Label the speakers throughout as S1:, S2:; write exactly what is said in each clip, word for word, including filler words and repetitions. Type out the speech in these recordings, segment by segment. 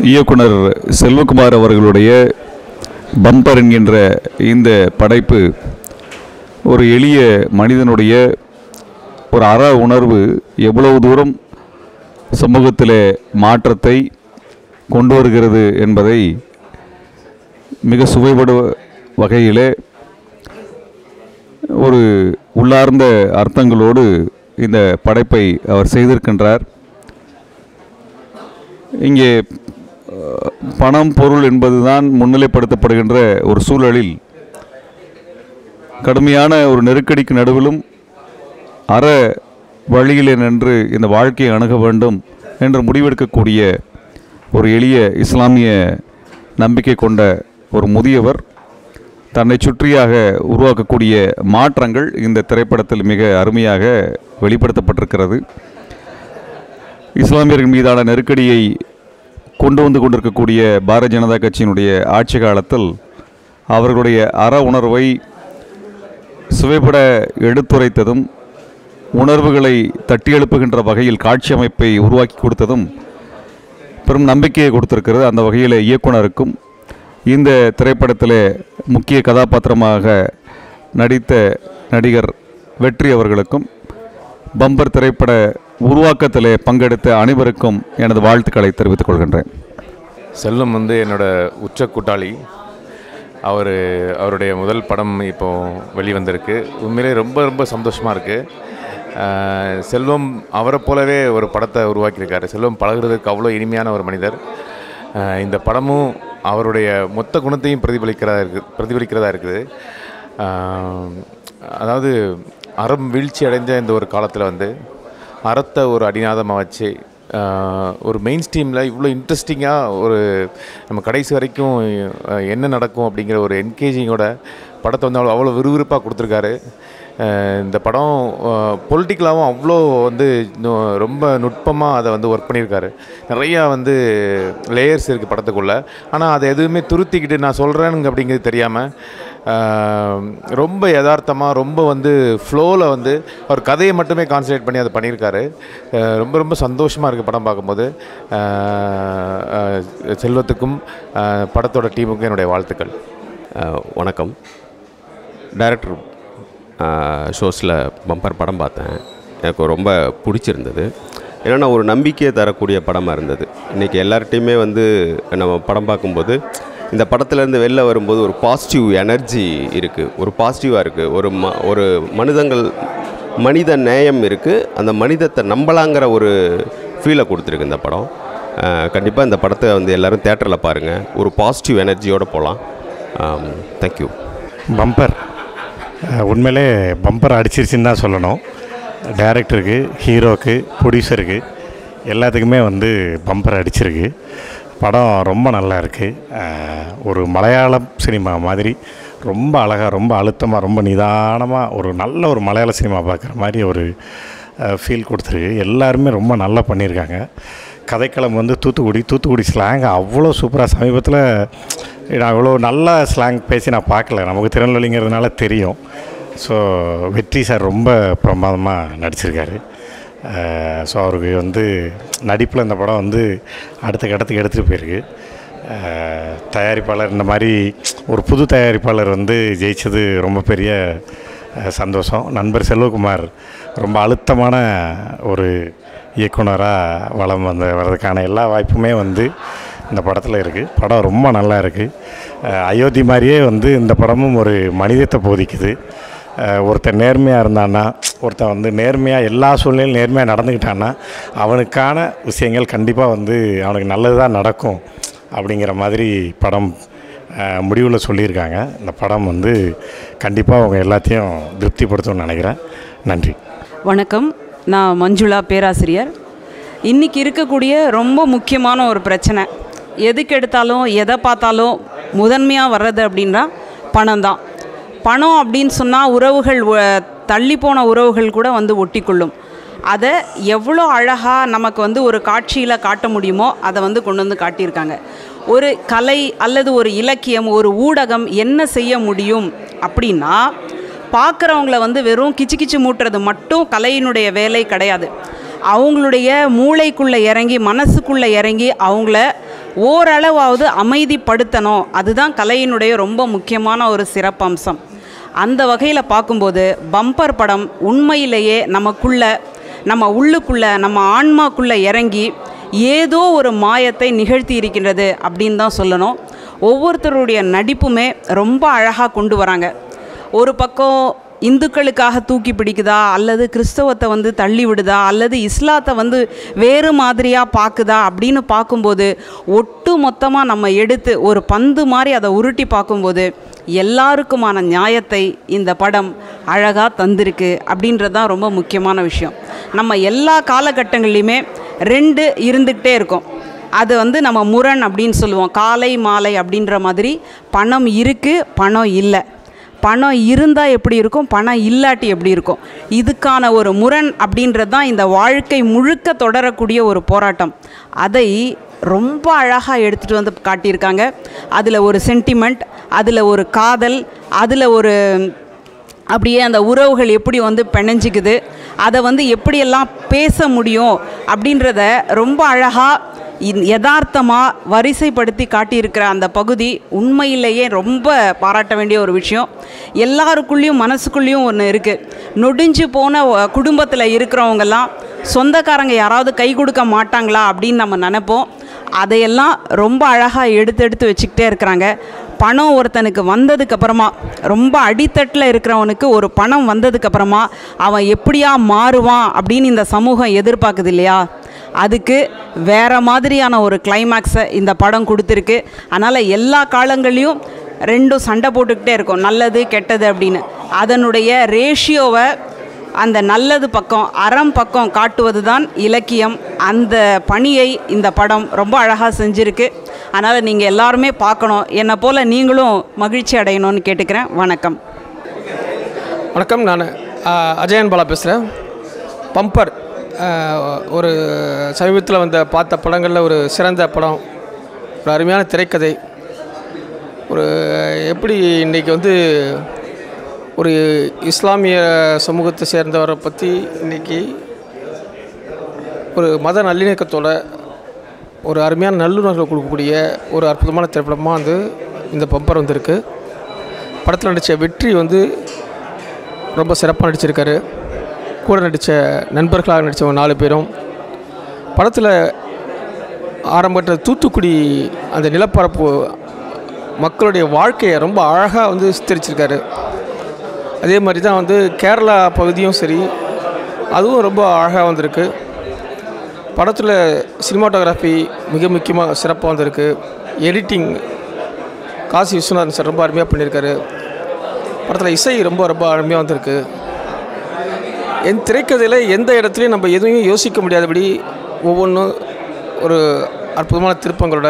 S1: இயக்குனர் செல்வகுமார் அவர்களுடைய பம்பர் என்கின்ற இந்த படைப்பு ஒரு எளிய மனிதனுடைய ஒரு அற உணர்வு எவ்வளவு தூரம் சமூகத்தில் மாற்றத்தை கொண்டு வருகிறது என்பதை மிக சுவைபடும் வகையிலே ஒரு உள்ளார்ந்த அர்த்தங்களோடு இந்த படைப்பை அவர் செய்திருக்கின்றார். இங்கே பணம் பொருள் என்பதுதான் முன்னிலைப்படுத்தப்படுகின்ற ஒரு சூழலில் கடுமையான ஒரு நெருக்கடிக்கு நடுவிலும் அற வழியிலே நின்று இந்த வாழ்க்கையை அணுக வேண்டும் என்று முடிவெடுக்கக்கூடிய ஒரு எளிய இஸ்லாமிய நம்பிக்கை கொண்ட ஒரு முதியவர் தன்னை சுற்றியாக உருவாக்கக்கூடிய மாற்றங்கள் இந்த திரைப்படத்தில் மிக அருமையாக வெளிப்படுத்தப்பட்டிருக்கிறது. இஸ்லாமியர்கள் மீதான நெருக்கடியை கொண்டு வந்து கொண்டிருக்கக்கூடிய பாரதிய ஜனதா கட்சியினுடைய ஆட்சி காலத்தில் அவர்களுடைய அற உணர்வை சுவைபட எடுத்துரைத்ததும் உணர்வுகளை தட்டி எழுப்புகின்ற வகையில் காட்சி அமைப்பை உருவாக்கி கொடுத்ததும் பெரும் நம்பிக்கையை கொடுத்திருக்கிறது. அந்த வகையில் இயக்குனருக்கும் இந்த திரைப்படத்தில் முக்கிய கதாபாத்திரமாக நடித்த நடிகர் வெற்றி அவர்களுக்கும் பம்பர் திரைப்பட உருவாக்கத்தில் பங்கெடுத்த அனைவருக்கும் எனது வாழ்த்துக்களை தெரிவித்துக் கொள்கின்றேன்.
S2: செல்வம் வந்து என்னோடய உச்ச கூட்டாளி. அவர் அவருடைய முதல் படம் இப்போது வெளிவந்திருக்கு. உண்மையிலே ரொம்ப ரொம்ப சந்தோஷமாக இருக்குது. செல்வம் அவரை போலவே ஒரு படத்தை உருவாக்கியிருக்காரு. செல்வம் பழகிறதுக்கு அவ்வளோ இனிமையான ஒரு மனிதர். இந்த படமும் அவருடைய மொத்த குணத்தையும் பிரதிபலிக்கிறதா இருக்குது பிரதிபலிக்கிறதா இருக்குது அதாவது அறம் வீழ்ச்சி அடைஞ்ச இந்த ஒரு காலத்தில் வந்து அறத்தை ஒரு அடிநாதமாக வச்சு ஒரு மெயின் ஸ்ட்ரீமில் இவ்வளோ இன்ட்ரெஸ்டிங்காக ஒரு நம்ம கடைசி வரைக்கும் என்ன நடக்கும் அப்படிங்கிற ஒரு என்கேஜிங்கோட படத்தை வந்து அவ்வளோ அவ்வளோ விறுவிறுப்பாக கொடுத்துருக்காரு. இந்த படம் பொலிட்டிக்கலாகவும் அவ்வளோ வந்து ரொம்ப நுட்பமாக அதை வந்து ஒர்க் பண்ணியிருக்காரு. நிறையா வந்து லேயர்ஸ் இருக்குது படத்துக்குள்ளே. ஆனால் அதை எதுவுமே துருத்திக்கிட்டு நான் சொல்கிறேனுங்க அப்படிங்கிறது தெரியாமல் ரொம்ப யதார்த்தமாக ரொம்ப வந்து ஃப்ளோவில் வந்து அவர் கதையை மட்டுமே கான்சன்ட்ரேட் பண்ணி அதை பண்ணியிருக்காரு. ரொம்ப ரொம்ப சந்தோஷமாக இருக்குது படம் பார்க்கும்போது. செல்வத்துக்கும் படத்தோட டீமுக்கும் என்னுடைய வாழ்த்துக்கள்.
S3: வணக்கம். டைரக்டர் ஷோஸில் பம்பர் படம் பார்த்தேன். எனக்கு ரொம்ப பிடிச்சிருந்தது. ஏன்னா ஒரு நம்பிக்கையை தரக்கூடிய படமாக இருந்தது. இன்றைக்கி எல்லார்ட்டையுமே வந்து நம்ம படம் பார்க்கும்போது இந்த படத்துலேருந்து வெளில வரும்போது ஒரு பாசிட்டிவ் எனர்ஜி இருக்குது, ஒரு பாசிட்டிவாக இருக்குது, ஒரு ம ஒரு மனிதங்கள் மனித நேயம் இருக்குது, அந்த மனிதத்தை நம்பலாங்கிற ஒரு ஃபீலை கொடுத்துருக்கு இந்த படம். கண்டிப்பாக இந்த படத்தை வந்து எல்லோரும் தேட்டரில் பாருங்கள். ஒரு பாசிட்டிவ் எனர்ஜியோடு போகலாம். தேங்க்யூ.
S4: பம்பர் உண்மையிலே பம்பர் அடிச்சிருச்சுன்னு தான் சொல்லணும். டைரக்டருக்கு, ஹீரோக்கு, ப்ரொடியூசருக்கு எல்லாத்துக்குமே வந்து பம்பர் அடிச்சிருக்கு. படம் ரொம்ப நல்லா இருக்குது. ஒரு மலையாளம் சினிமா மாதிரி ரொம்ப அழகாக, ரொம்ப அழுத்தமாக, ரொம்ப நிதானமாக ஒரு நல்ல ஒரு மலையாள சினிமா பார்க்குற மாதிரி ஒரு ஃபீல் கொடுத்துருக்கு. எல்லாருமே ரொம்ப நல்லா பண்ணியிருக்காங்க. கதைக்களம் வந்து தூத்துக்குடி தூத்துக்குடி ஸ்லாங் அவ்வளோ சூப்பராக. சமீபத்தில் நான் அவ்வளோ நல்ல ஸ்லாங் பேசி நான் பார்க்கல. நமக்கு திருநெல்வேலிங்கிறதுனால தெரியும். ஸோ வெற்றி சார் ரொம்ப பிரமாதமாக நடிச்சிருக்காரு. ஸோ அவருக்கு வந்து நடிப்பில் இந்த படம் வந்து அடுத்த கட்டத்துக்கு எடுத்துகிட்டு போயிருக்கு. தயாரிப்பாளர் இந்த மாதிரி ஒரு புது தயாரிப்பாளர் வந்து ஜெயித்தது ரொம்ப பெரிய சந்தோஷம். நண்பர் செல்வகுமார் ரொம்ப அழுத்தமான ஒரு இயக்குனராக வளம் வந்து வர்றதுக்கான எல்லா வாய்ப்புமே வந்து இந்த படத்தில் இருக்குது. படம் ரொம்ப நல்லா இருக்குது. அயோத்தி மாதிரியே வந்து இந்த படமும் ஒரு மனிதத்தை போதிக்குது. ஒருத்தர் நேர்மையாக இருந்தான்னா, ஒருத்தன் வந்து நேர்மையாக எல்லா சூழ்நிலையும் நேர்மையாக நடந்துக்கிட்டான்னா அவனுக்கான விஷயங்கள் கண்டிப்பாக வந்து அவனுக்கு நல்லது தான் நடக்கும் அப்படிங்கிற மாதிரி படம் முடிவில் சொல்லியிருக்காங்க. இந்த படம் வந்து கண்டிப்பாக அவங்க எல்லாத்தையும் திருப்திப்படுத்தும்னு நினைக்கிறேன். நன்றி.
S5: வணக்கம். நான் மஞ்சுளா, பேராசிரியர். இன்றைக்கி இருக்கக்கூடிய ரொம்ப முக்கியமான ஒரு பிரச்சனை, எதுக்கு எடுத்தாலும் எதை பார்த்தாலும் முதன்மையாக வர்றது அப்படின்னா பணம் தான். பணம் அப்படின்னு சொன்னால் உறவுகள், தள்ளி போன உறவுகள் கூட வந்து ஒட்டி கொள்ளும். அதை எவ்வளோ அழகாக நமக்கு வந்து ஒரு காட்சியில் காட்ட முடியுமோ அதை வந்து கொண்டு வந்து காட்டியிருக்காங்க. ஒரு கலை அல்லது ஒரு இலக்கியம், ஒரு ஊடகம் என்ன செய்ய முடியும் அப்படின்னா, பார்க்குறவங்கள வந்து வெறும் கிச்சு கிச்சு மூட்டுறது மட்டும் கலையினுடைய வேலை கிடையாது. அவங்களுடைய மூளைக்குள்ளே இறங்கி, மனசுக்குள்ளே இறங்கி அவங்கள ஓரளவாவது அமைதிப்படுத்தணும். அதுதான் கலையினுடைய ரொம்ப முக்கியமான ஒரு சிறப்பம்சம். அந்த வகையில் பார்க்கும்போது பம்பர் படம் உண்மையிலேயே நமக்குள்ள, நம்ம உள்ளுக்குள்ளே, நம்ம ஆன்மாக்குள்ளே இறங்கி ஏதோ ஒரு மாயத்தை நிகழ்த்தி இருக்கின்றது அப்படின்னு தான் சொல்லணும். ஒவ்வொருத்தருடைய நடிப்புமே ரொம்ப அழகாக கொண்டு வராங்க. ஒரு பக்கம் இந்துக்களுக்காக தூக்கி பிடிக்குதா, அல்லது கிறிஸ்தவத்தை வந்து தள்ளி விடுதா, அல்லது இஸ்லாத்தை வந்து வேறு மாதிரியாக பார்க்குதா அப்படின்னு பார்க்கும்போது ஒட்டு மொத்தமாக நம்ம எடுத்து ஒரு பந்து மாதிரி அதை உருட்டி பார்க்கும்போது எல்லாருக்குமான நியாயத்தை இந்த படம் அழகாக தந்திருக்கு அப்படின்றது தான் ரொம்ப முக்கியமான விஷயம். நம்ம எல்லா காலகட்டங்கள்லையுமே ரெண்டு இருந்துக்கிட்டே இருக்கும். அது வந்து நம்ம முரண் அப்படின்னு சொல்லுவோம், காலை மாலை அப்படின்ற மாதிரி. பணம் இருக்குது, பணம் இல்லை. பணம் இருந்தால் எப்படி இருக்கும், பணம் இல்லாட்டி எப்படி இருக்கும், இதுக்கான ஒரு முரண் அப்படின்றது தான் இந்த வாழ்க்கை முழுக்க தொடரக்கூடிய ஒரு போராட்டம். அதை ரொம்ப அழகாக எடுத்துகிட்டு வந்து காட்டியிருக்காங்க. அதில் ஒரு சென்டிமெண்ட், அதில் ஒரு காதல், அதில் ஒரு அப்படியே அந்த உறவுகள் எப்படி வந்து பிணைஞ்சிக்குது, அதை வந்து எப்படியெல்லாம் பேச முடியும் அப்படின்றத ரொம்ப அழகாக யதார்த்தமாக வரிசைப்படுத்தி காட்டியிருக்கிற அந்த பகுதி உண்மையிலேயே ரொம்ப பாராட்ட வேண்டிய ஒரு விஷயம். எல்லாருக்குள்ளேயும் மனசுக்குள்ளேயும் ஒன்று இருக்குது. நொடிஞ்சு போன குடும்பத்தில் இருக்கிறவங்கெல்லாம் சொந்தக்காரங்க யாராவது கை கொடுக்க மாட்டாங்களா அப்படின்னு நம்ம நினைப்போம். அதையெல்லாம் ரொம்ப அழகாக எடுத்து எடுத்து வச்சுக்கிட்டே இருக்கிறாங்க. பணம் ஒருத்தனுக்கு வந்ததுக்கப்புறமா, ரொம்ப அடித்தட்டில் இருக்கிறவனுக்கு ஒரு பணம் வந்ததுக்கப்புறமா அவன் எப்படியா மாறுவான் அப்படின்னு இந்த சமூகம் எதிர்பார்க்குது இல்லையா, அதுக்கு வேறு மாதிரியான ஒரு கிளைமேக்ஸை இந்த படம் கொடுத்துருக்கு. அதனால் எல்லா காலங்கள்லேயும் ரெண்டும் சண்டை போட்டுக்கிட்டே இருக்கும், நல்லது கெட்டது அப்படின்னு. அதனுடைய ரேஷியோவை அந்த நல்லது பக்கம், அறம் பக்கம் காட்டுவது தான் இலக்கியம். அந்த பணியை இந்த படம் ரொம்ப அழகாக செஞ்சுருக்கு. அதனால் நீங்கள் எல்லாருமே பார்க்கணும். என்னை போல் நீங்களும் மகிழ்ச்சி அடையணும்னு கேட்டுக்கிறேன். வணக்கம்.
S6: வணக்கம், நான் அஜயன் பாலா பேசுகிறேன். பம்பர் ஒரு சமீபத்தில் வந்த பார்த்த படங்களில் ஒரு சிறந்த படம், ஒரு அருமையான திரைக்கதை. ஒரு எப்படி இன்றைக்கி வந்து ஒரு இஸ்லாமிய சமூகத்தை சேர்ந்தவரை பற்றி இன்றைக்கி ஒரு மத நல்லிணக்கத்தோட ஒரு அருமையான நல்லுணர்வுகள் கொடுக்கக்கூடிய ஒரு அற்புதமான திரைப்படமாக வந்து இந்த பம்பர் வந்திருக்கு. படத்தில் நடித்த வெற்றி வந்து ரொம்ப சிறப்பாக நடிச்சிருக்காரு. கூட நடித்த நண்பர்களாக நடித்தவங்க நாலு பேரும். படத்தில் ஆரம்பத்தில் தூத்துக்குடி அந்த நிலப்பரப்பு மக்களுடைய வாழ்க்கையை ரொம்ப அழகாக வந்து சித்தரிச்சிருக்காரு. அதே மாதிரி தான் வந்து கேரளா பகுதியும் சரி, அதுவும் ரொம்ப அழகாக வந்திருக்கு. படத்தில் சினிமாட்டோகிராஃபி மிக முக்கியமாக சிறப்பாக வந்திருக்கு. எடிட்டிங் காசி விஸ்வநாதன் சார் ரொம்ப அருமையாக பண்ணியிருக்காரு. படத்தில் இசை ரொம்ப ரொம்ப அருமையாக வந்திருக்கு. என் திரைக்கதையில் எந்த இடத்துலையும் நம்ம எதுவும் யோசிக்க முடியாதபடி ஒவ்வொன்றும் ஒரு அற்புதமான திருப்பங்களோட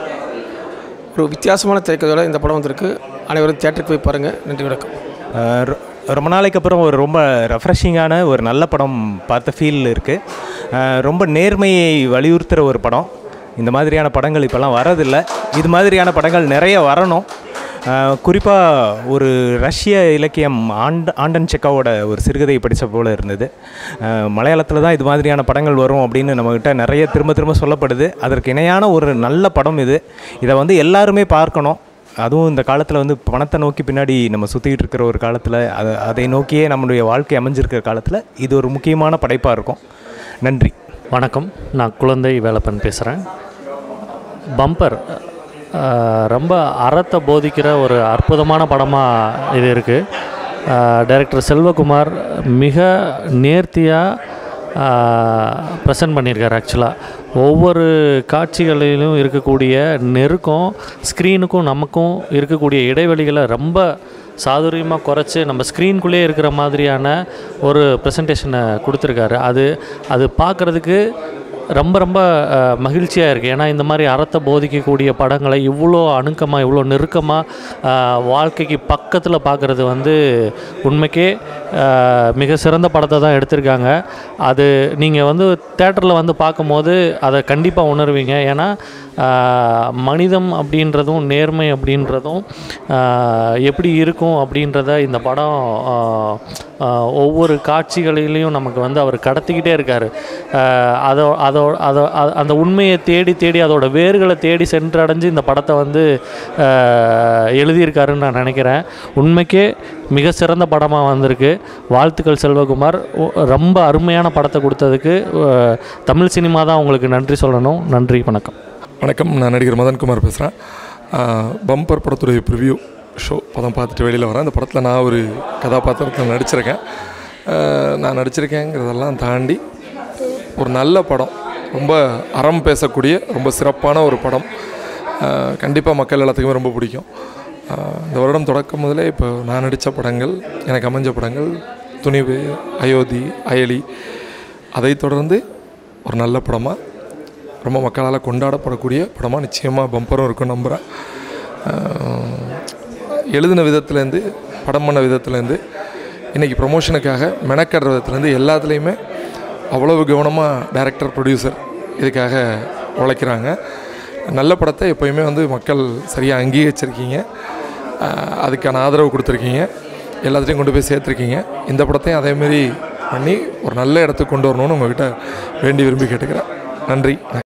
S6: ஒரு வித்தியாசமான திரைக்கதையோட இந்த படம் வந்திருக்கு. அனைவரும் தியேட்டருக்கு போய் பாருங்கள். நன்றி, வணக்கம்.
S7: ரொம்ப நாளைக்கு அப்புறம் ஒரு ரொம்ப ரெஃப்ரெஷிங்கான ஒரு நல்ல படம் பார்த்த ஃபீல் இருக்குது. ரொம்ப நேர்மையை வலியுறுத்துகிற ஒரு படம். இந்த மாதிரியான படங்கள் இப்போல்லாம் வரதில்லை. இது மாதிரியான படங்கள் நிறைய வரணும். குறிப்பாக ஒரு ரஷ்ய இலக்கியம் ஆண்ட ஆண்டன் செக்காவோட ஒரு சிறுகதையை படித்த போல் இருந்தது. மலையாளத்தில் தான் இது மாதிரியான படங்கள் வரும் அப்படின்னு நம்மக்கிட்ட நிறைய திரும்ப திரும்ப சொல்லப்படுது. அதற்கு இணையான ஒரு நல்ல படம் இது. இதை வந்து எல்லாருமே பார்க்கணும். அதுவும் இந்த காலத்தில் வந்து பணத்தை நோக்கி பின்னாடி நம்ம சுற்றிக்கிட்டு இருக்கிற ஒரு காலத்தில், அதை அதை நோக்கியே நம்மளுடைய வாழ்க்கை அமைஞ்சிருக்கிற காலத்தில் இது ஒரு முக்கியமான படைப்பாக இருக்கும். நன்றி,
S8: வணக்கம். நான் குழந்தை வேலப்பன் பேசுகிறேன். பம்பர் ரொம்ப அறத்தை போதிக்கிற ஒரு அற்புதமான படமாக இது இருக்குது. டைரக்டர் செல்வகுமார் மிக நேர்த்தியாக ப்ரெசன்ட் பண்ணியிருக்கார். ஆக்சுவலாக ஒவ்வொரு காட்சிகளிலும் இருக்கக்கூடிய நெருக்கம், ஸ்க்ரீனுக்கும் நமக்கும் இருக்கக்கூடிய இடைவெளிகளை ரொம்ப சாதுரியமாக குறைச்சி நம்ம ஸ்க்ரீனுக்குள்ளே இருக்கிற மாதிரியான ஒரு ப்ரெசன்டேஷனை கொடுத்துருக்காரு. அது அது பார்க்குறதுக்கு ரொம்ப ரொம்ப மகிழ்ச்சியாக இருக்குது. ஏன்னா இந்த மாதிரி அறத்தை போதிக்கக்கூடிய படங்களை இவ்வளோ அணுக்கமாக, இவ்வளோ நெருக்கமாக வாழ்க்கைக்கு பக்கத்தில் பார்க்குறது வந்து உண்மைக்கே மிக சிறந்த படத்தை தான் எடுத்திருக்காங்க. அது நீங்கள் வந்து தேட்டரில் வந்து பார்க்கும்போது அதை கண்டிப்பாக உணர்வீங்க. ஏன்னா மனிதம் அப்படின்றதும் நேர்மை அப்படின்றதும் எப்படி இருக்கும் அப்படின்றத இந்த படம் ஒவ்வொரு காட்சிகளிலையும் நமக்கு வந்து அவர் கடத்திக்கிட்டே இருக்கார். அதோ அதோ அதோ அந்த உண்மையை தேடி தேடி அதோட வேர்களை தேடி சென்றடைஞ்சு இந்த படத்தை வந்து எழுதியிருக்காருன்னு நான் நினைக்கிறேன். உண்மைக்கே மிக சிறந்த படமாக வந்திருக்கு. வாழ்த்துக்கள் செல்வகுமார். ரொம்ப அருமையான படத்தை கொடுத்ததுக்கு தமிழ் சினிமா தான் உங்களுக்கு நன்றி சொல்லணும். நன்றி, வணக்கம்.
S9: வணக்கம், நான் நடிகர் மதன்குமார் பேசுகிறேன். பம்பர் படத்துடைய ப்ரிவ்யூ ஷோ படம் பார்த்துட்டு வெளியில் வரேன். இந்த படத்தில் நான் ஒரு கதாபாத்திரத்தில் நடிச்சிருக்கேன். நான் நடிச்சிருக்கேங்கிறதெல்லாம் தாண்டி ஒரு நல்ல படம், ரொம்ப அறம் பேசக்கூடிய ரொம்ப சிறப்பான ஒரு படம். கண்டிப்பாக மக்கள் எல்லாத்துக்குமே ரொம்ப பிடிக்கும். இந்த வருடம் தொடக்கம் முதலே இப்போ நான் நடித்த படங்கள், எனக்கு அமைஞ்ச படங்கள் துணிவு, அயோத்தி, அயலி, அதை தொடர்ந்து ஒரு நல்ல படமாக ரொம்ப மக்களால் கொண்டாடப்படக்கூடிய படமாக நிச்சயமாக பம்பரும் இருக்கும் நம்புகிறேன். எழுதின விதத்துலேருந்து படம் பண்ண விதத்துலேருந்து இன்றைக்கி ப்ரொமோஷனுக்காக மெனக்கடுற விதத்துலேருந்து எல்லாத்துலேயுமே அவ்வளவு கவனமாக டைரக்டர், ப்ரொடியூசர் இதுக்காக உழைக்கிறாங்க. நல்ல படத்தை எப்போயுமே வந்து மக்கள் சரியாக அங்கீகரிச்சிருக்கீங்க, அதுக்கான ஆதரவு கொடுத்துருக்கீங்க, எல்லாத்தையும் கொண்டு போய் சேர்த்துருக்கீங்க. இந்த படத்தையும் அதேமாரி பண்ணி ஒரு நல்ல இடத்துக்கு கொண்டு வரணும்னு உங்கள்கிட்ட வேண்டி விரும்பி கேட்டுக்கிறேன். நன்றி.